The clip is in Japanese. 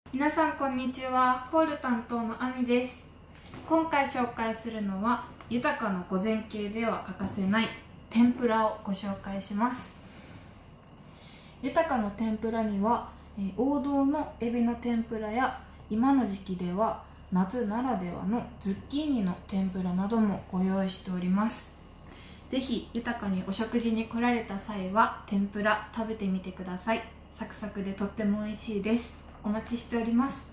皆さんこんにちは。ホール担当のあみです。今回紹介するのは豊かの午前系では欠かせない天ぷらをご紹介します。豊かの天ぷらには王道のエビの天ぷらや今の時期では夏ならではのズッキーニの天ぷらなどもご用意しております。ぜひ豊かにお食事に来られた際は天ぷら食べてみてください。サクサクでとっても美味しいです。お待ちしております。